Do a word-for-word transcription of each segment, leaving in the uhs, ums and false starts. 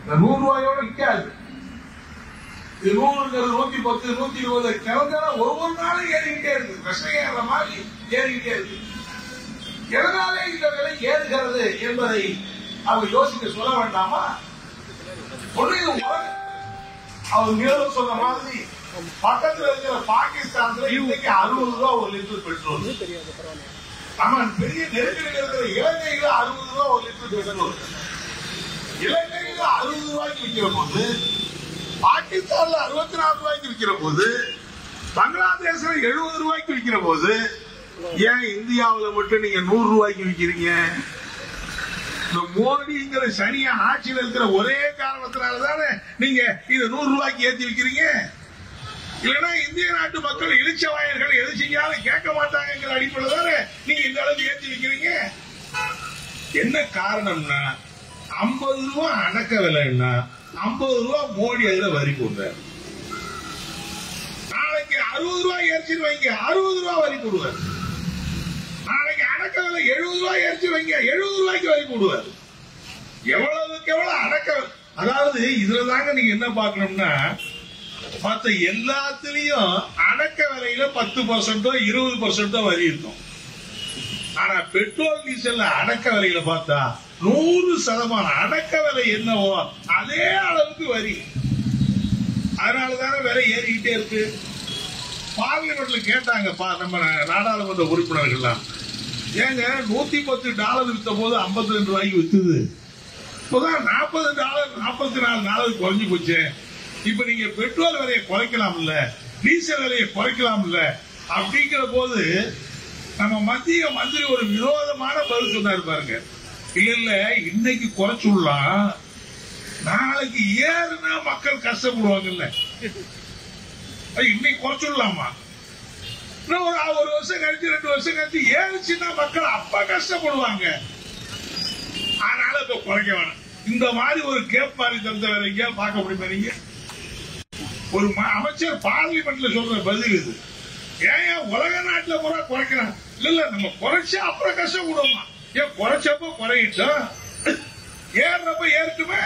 நூறு ரூபாயோட விற்காது. இது நூறுங்கிறது நூத்தி பத்து நூத்தி இருபது கிழங்கான ஒவ்வொரு நாளும் ஏறிக்கிட்டே இருக்கு. விஷம் ஏற மாதிரி ஏறிக்கிட்டே இருக்கு. எதனாலே இந்த விலை ஏறுகிறது என்பதை அவங்க யோசிக்க சொல்ல வேண்டாமா? அவர் மேலும் சொன்ன மாதிரி பக்கத்தில் இருக்கிற பாகிஸ்தான்ல இன்னைக்கு அறுபது ரூபாய் ஒரு லிட்டர் பெட்ரோல். ஆமா, பெரிய நெருக்கடியில் இருக்கிற இலங்கையில அறுபது ரூபாய் ஒரு லிட்டர் பெட்ரோல். இலங்கையில அறுபது ரூபாய்க்கு விற்கிற போது, பாகிஸ்தான்ல அறுபத்தி நாலு ரூபாய்க்கு விற்கிற போது, பங்களாதேஷ்ல எழுபது ரூபாய்க்கு விற்கிற போது, ஏன் இந்தியாவில் மட்டும் நீங்க நூறு ரூபாய்க்கு விற்கிறீங்க? இந்த மோடிங்கிற சனியா ஆட்சியில் இருக்கிற ஒரே காரணத்தினாலதானே நீங்க இதை நூறு ரூபாய்க்கு ஏற்றி விற்கிறீங்க. இல்லைன்னா இந்திய நாட்டு மக்கள் எழுச்ச வாயர்கள் எழுச்சிக்காலும் கேட்க மாட்டாங்கிற அடிப்படையில் தானே நீங்க இந்த அளவுக்கு ஏற்றி விற்கிறீங்க. என்ன காரணம்னா, ஐம்பது ரூபாய் அடக்க விலைன்னா ஐம்பது ரூபாய் மோடி அதுல வரி போடுறாரு. நாளைக்கு அறுபது ரூபாய் ஏற்றி வைங்க, அறுபது ரூபாய் வரி போடுவார். நாளைக்கு அடக்க விலை எழுபது ரூபாய் ஏற்றி வைங்க, எழுபது ரூபாய்க்கு வரி போடுவார். எவ்வளவுக்கு எவ்வளவு அடக்க, அதாவது இதுல தாங்க நீங்க என்ன பார்க்கணும்னா, மற்ற எல்லாத்திலையும் அடக்க விலையில பத்து பர்சன்டோ இருபது பர்சன்டோ வரி இருக்கும். ஆனா பெட்ரோல் டீசல் அடக்க விலையில பார்த்தா நூறு சதமானம் அடக்க விலை என்னவோ அதே அளவுக்கு வரி. அதனாலதானே விலை ஏறிக்கிட்டே இருக்கு. பார்லிமெண்ட்ல கேட்டாங்க நம்ம நாடாளுமன்ற உறுப்பினர்கள், ஏங்க நூத்தி பத்து டாலர் வித்த போது ஐம்பத்தி ரெண்டு ரூபாய்க்கு வித்துது, இப்பதான் நாற்பது டாலர் நாற்பத்தி நாலு டாலர் குறைஞ்சு போச்சு. இப்ப நீங்க பெட்ரோல் விலையை குறைக்கலாம்ல, டீசல் விலையை குறைக்கலாம்ல அப்படிங்கிற போது நம்ம மத்திய மந்திரி ஒரு விரோதமான பதில் சொன்னாரு பாருங்க. இல்ல இல்ல இன்னைக்கு குறைச்சுடலாம், நாளைக்கு ஏறுனா மக்கள் கஷ்டப்படுவாங்கல்ல, இன்னைக்கு குறைச்சுடலாமா, ஒரு ஒரு வருஷம் கழிச்சு ரெண்டு வருஷம் கழிச்சு ஏறுச்சுன்னா மக்கள் அப்ப கஷ்டப்படுவாங்க, அதனால இப்ப குறைக்க வேணாம். இந்த மாதிரி ஒரு கேப் மாதிரி தந்த வேற எங்கேயாவது பார்க்க முடியுமா? நீங்க ஒரு அமைச்சர் பார்லிமெண்ட்ல சொல்ற பதில் இது. ஏன் உலக நாட்டுல பூரா குறைக்கிறான்? இல்ல இல்ல நம்ம குறைச்சா அப்புறம் கஷ்டப்படுவோமா? ஏன் குறைச்சப்போ குறையிட்டோம், ஏறப்ப ஏறட்டுமே.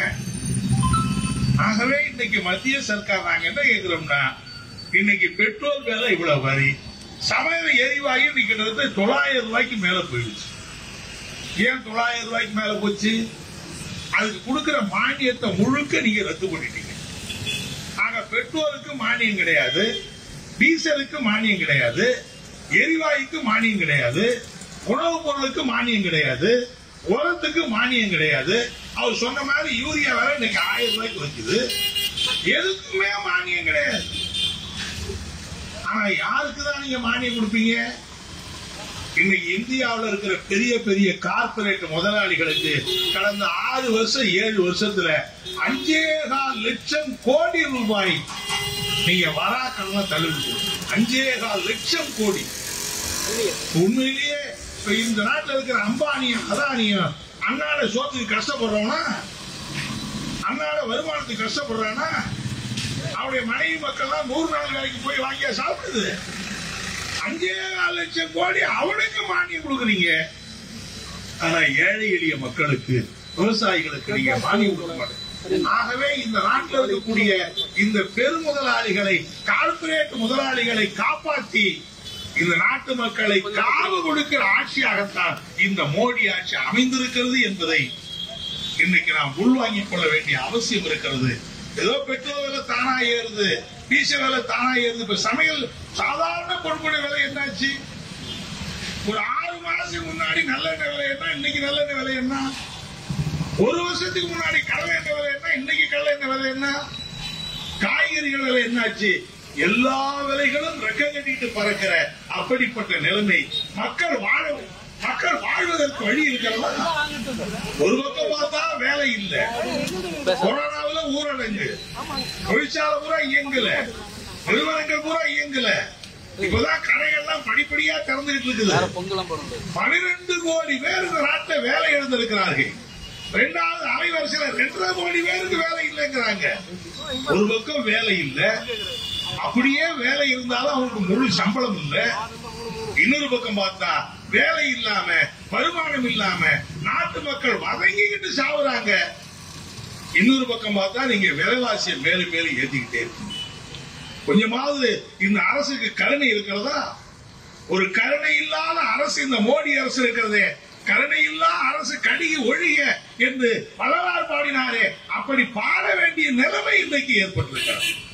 ஆகவே இன்னைக்கு மத்திய சர்க்கார் நாங்க என்ன கேட்கிறோம்னா, இன்னைக்கு பெட்ரோல் விலை இவ்வளவு வரி, சமையல் எரிவாயு கிட்டத்தட்ட தொள்ளாயிரம் ரூபாய்க்கு மேல போயிடுச்சு. ஏன் தொள்ளாயிரம் ரூபாய்க்கு மேல போச்சு? அதுக்கு கொடுக்கிற மானியத்தை முழுக்க நீங்க ரத்து பண்ணிட்டீங்க. ஆக பெட்ரோலுக்கு மானியம் கிடையாது, டீசலுக்கு மானியம் கிடையாது, எரிவாயுக்கு மானியம் கிடையாது, உணவுப் பொருளுக்கு மானியம் கிடையாது, உரத்துக்கு மானியம் கிடையாது. அவர் சொன்ன மாதிரி யூரியா வேற இன்னைக்கு ஆயிரம் ரூபாய்க்கு வைக்குது, எதுக்குமே மானியம் கிடையாது. ஆனா யாருக்குதான் நீங்க மானியம் கொடுப்பீங்க? இன்னைக்கு இந்தியாவில் இருக்கிற பெரிய பெரிய கார்பரேட் முதலாளிகளுக்கு கடந்த ஆறு வருஷம் ஏழு வருஷத்துல அஞ்சே கால் லட்சம் கோடி ரூபாய் நீங்க வராக்கடனை தள்ளுபடி, அஞ்சே கால் லட்சம் கோடி. உண்மையிலேயே இந்த நாட்டில் இருக்கிற அம்பானியும் அதானியும் அன்னாட சோத்துக்கு கஷ்டப்படுறோம்னா, அன்னாட வருமானத்துக்கு கஷ்டப்படுறானா, அவருடைய மனைவி மக்கள் நூறு நாள் வேலைக்கு போய் வாங்கியா சாப்பிடுது. அஞ்சே கால் லட்சம் கோடி அவனுக்கு மானியம் கொடுக்குறீங்க. ஆனா ஏழை எளிய மக்களுக்கு, விவசாயிகளுக்கு நீங்க மானியம் கொடுக்க மாட்டீங்க. ஆகவே இந்த நாட்டில் இருக்கக்கூடிய இந்த பெருமுதலாளிகளை, கார்பரேட் முதலாளிகளை காப்பாற்றி இந்த நாட்டு மக்களை காவு கொடுக்கிற ஆட்சியாகத்தான் இந்த மோடி ஆட்சி அமைந்திருக்கிறது என்பதை இன்னைக்கு நாம் உள்வாங்கிக் கொள்ள வேண்டிய அவசியம் இருக்கிறது. ஏதோ பெட்ரோல் விலை தானா ஏறுது, டீசல் விலை தானா ஏறுது. இப்ப சமையல் சாதாரண பொருட்களுடைய விலை என்னாச்சு? ஒரு ஆறு மாசத்துக்கு முன்னாடி நல்லெண்ணெய் விலை என்ன, இன்னைக்கு நல்லெண்ணெய் விலை என்ன? ஒரு வருஷத்துக்கு முன்னாடி கடலை எண்ணெய் விலை என்ன, இன்னைக்கு கடலை எண்ணெய் விலை என்ன? காய்கறிகள் விலை என்னாச்சு? எல்லா விலைகளும் ரெக்க கட்டிட்டு பறக்கிற அப்படிப்பட்ட நிலைமை. மக்கள் வாழ மக்கள் வாழ்வதற்கு வழி இருக்கிறதா? ஒரு பக்கம் பார்த்தா வேலை இல்லை, கொரோனாவில ஊரடங்கு, தொழிற்சாலை பூரா இயங்கல, நிறுவனங்கள் பூரா இயங்கல. இப்பதான் கடைகள்லாம் படிப்படியா திறந்துகிட்டு இருக்குது. பனிரெண்டு கோடி பேர் இந்த நாட்டில் வேலை இழந்திருக்கிறார்கள். இரண்டாவது அரைவரிசையில ரெண்டரை கோடி பேருக்கு வேலை இல்லைங்கிறாங்க. ஒரு பக்கம் வேலை இல்லை, அப்படியே வேலை இருந்தாலும் அவங்களுக்கு முழு சம்பளம் இல்லை. இன்னொரு பக்கம் பார்த்தா வேலை இல்லாம, வருமானம் இல்லாம நாட்டு மக்கள் வதங்கிக்கிட்டு சாவுறாங்க. இன்னொரு பக்கம் பார்த்தா நீங்க விலைவாசியை மேலும் மேலும் ஏற்றிக்கிட்டே இருக்கீங்க. கொஞ்சமாவது இந்த அரசுக்கு கருணை இருக்கிறதா? ஒரு கருணை இல்லாத அரசு இந்த மோடி அரசு இருக்கிறதே. கருணை இல்லா அரசு கடிகி ஒழிய என்று பலரால் பாடினாரே, அப்படி பாட வேண்டிய நிலைமை இன்றைக்கு ஏற்பட்டிருக்கிறது.